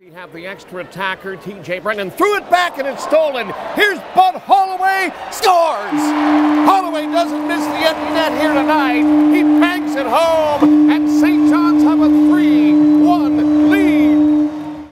We have the extra attacker, TJ Brennan, threw it back and it's stolen. Here's Bud Holloway, scores! Holloway doesn't